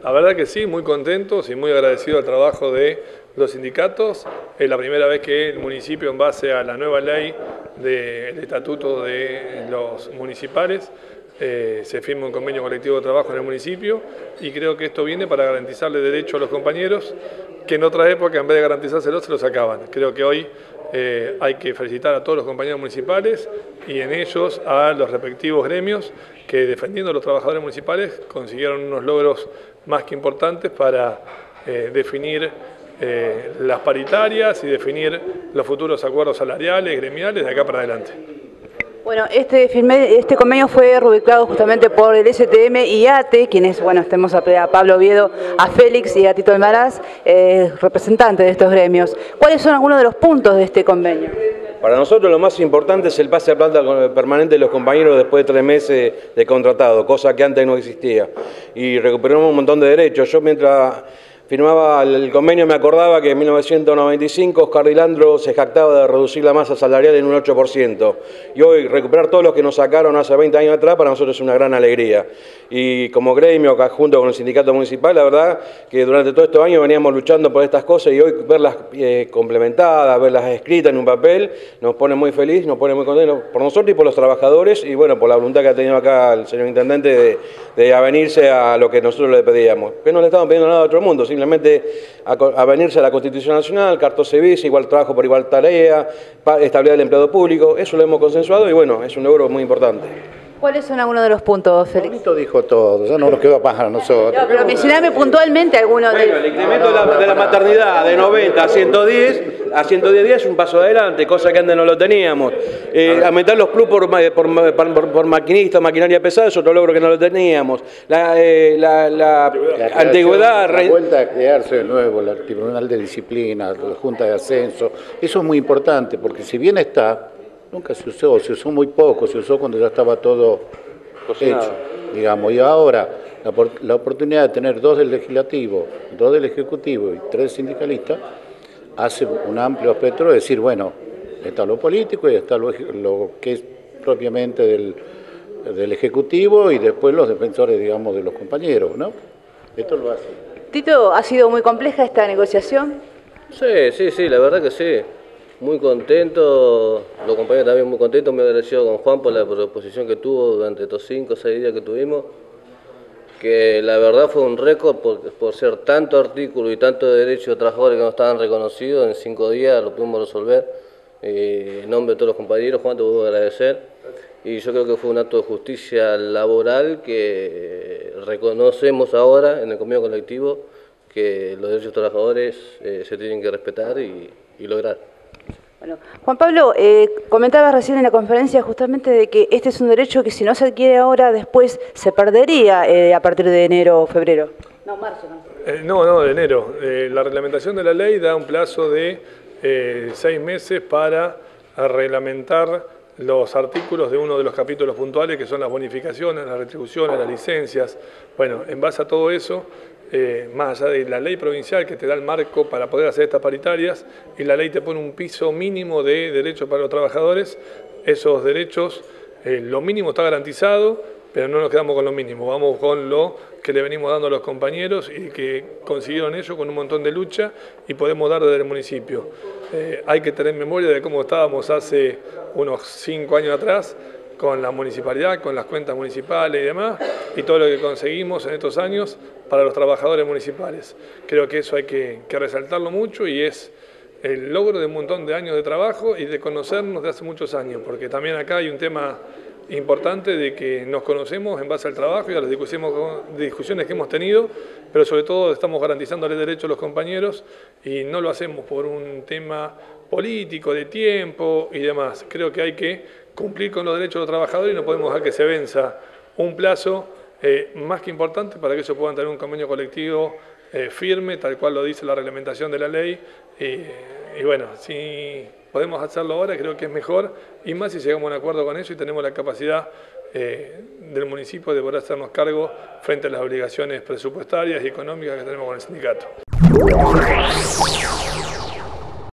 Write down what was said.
La verdad que sí, muy contentos y muy agradecidos al trabajo de los sindicatos. Es la primera vez que el municipio, en base a la nueva ley del estatuto de los municipales, se firma un convenio colectivo de trabajo en el municipio, y creo que esto viene para garantizarle derecho a los compañeros que en otra época, en vez de garantizárselos, se los sacaban. Creo que hoy hay que felicitar a todos los compañeros municipales y en ellos a los respectivos gremios que, defendiendo a los trabajadores municipales, consiguieron unos logros más que importantes para definir las paritarias y definir los futuros acuerdos salariales, gremiales, de acá para adelante. Bueno, este convenio fue rubricado justamente por el STM y ATE, quienes, bueno, tenemos a Pablo Oviedo, a Félix y a Tito Almaraz, representantes de estos gremios. ¿Cuáles son algunos de los puntos de este convenio? Para nosotros lo más importante es el pase a planta permanente de los compañeros después de 3 meses de contratado, cosa que antes no existía. Y recuperamos un montón de derechos. Yo, mientras firmaba el convenio, me acordaba que en 1995 Oscar Dilandro se jactaba de reducir la masa salarial en un 8%. Y hoy recuperar todos los que nos sacaron hace 20 años atrás para nosotros es una gran alegría. Y como gremio, acá junto con el sindicato municipal, la verdad que durante todos estos años veníamos luchando por estas cosas, y hoy verlas complementadas, verlas escritas en un papel, nos pone muy feliz, nos pone muy contentos por nosotros y por los trabajadores, y bueno, por la voluntad que ha tenido acá el señor intendente de avenirse a lo que nosotros le pedíamos. Que no le estamos pidiendo nada a otro mundo, simplemente avenirse a la Constitución Nacional, carta civil, igual trabajo por igual tarea, estabilidad del empleado público. Eso lo hemos consensuado y bueno, es un logro muy importante. ¿Cuáles son algunos de los puntos, Félix? Pablito dijo todo, ya no nos quedó para nosotros. No, pero mencioname puntualmente algunos de... Bueno, el incremento de la maternidad de 90 a 110 días es un paso adelante, cosa que antes no lo teníamos. Aumentar los plus por maquinistas, maquinaria pesada, es otro logro que no lo teníamos. La antigüedad... La vuelta a crearse de nuevo el Tribunal de Disciplina, la Junta de Ascenso, eso es muy importante, porque si bien está... Nunca se usó muy poco, se usó cuando ya estaba todo hecho, digamos. Y ahora, la oportunidad de tener 2 del Legislativo, 2 del Ejecutivo y 3 sindicalistas, hace un amplio espectro de decir, bueno, está lo político y está lo que es propiamente del Ejecutivo, y después los defensores, digamos, de los compañeros, ¿no? Esto lo hace. Tito, ¿ha sido muy compleja esta negociación? Sí, la verdad que sí. Muy contento, los compañeros también muy contentos, muy agradecido con Juan por la proposición que tuvo durante estos 5 o 6 días que tuvimos, que la verdad fue un récord por ser tanto artículo y tanto derecho de trabajadores que no estaban reconocidos. En 5 días lo pudimos resolver. En nombre de todos los compañeros, Juan, te voy a agradecer, y yo creo que fue un acto de justicia laboral que reconocemos ahora en el convenio colectivo, que los derechos de trabajadores se tienen que respetar y lograr. Bueno, Juan Pablo, comentabas recién en la conferencia justamente de que este es un derecho que si no se adquiere ahora, después se perdería a partir de enero o febrero. No, marzo, ¿no? No, de enero. La reglamentación de la ley da un plazo de 6 meses para reglamentar los artículos de uno de los capítulos puntuales, que son las bonificaciones, las retribuciones, las licencias. Bueno, en base a todo eso, más allá de la ley provincial que te da el marco para poder hacer estas paritarias, y la ley te pone un piso mínimo de derechos para los trabajadores, esos derechos, lo mínimo está garantizado, pero no nos quedamos con lo mínimo, vamos con lo que le venimos dando a los compañeros y que consiguieron ellos con un montón de lucha, y podemos dar desde el municipio. Hay que tener memoria de cómo estábamos hace unos 5 años atrás, con la municipalidad, con las cuentas municipales y demás, y todo lo que conseguimos en estos años para los trabajadores municipales. Creo que eso hay que resaltarlo mucho, y es el logro de un montón de años de trabajo y de conocernos de hace muchos años, porque también acá hay un tema importante de que nos conocemos en base al trabajo y a las discusiones que hemos tenido, pero sobre todo estamos garantizándole derechos a los compañeros, y no lo hacemos por un tema político, de tiempo y demás. Creo que hay que cumplir con los derechos de los trabajadores y no podemos dejar que se venza un plazo más que importante para que ellos puedan tener un convenio colectivo firme, tal cual lo dice la reglamentación de la ley. Y bueno, si podemos hacerlo ahora, creo que es mejor, y más si llegamos a un acuerdo con eso y tenemos la capacidad del municipio de poder hacernos cargo frente a las obligaciones presupuestarias y económicas que tenemos con el sindicato.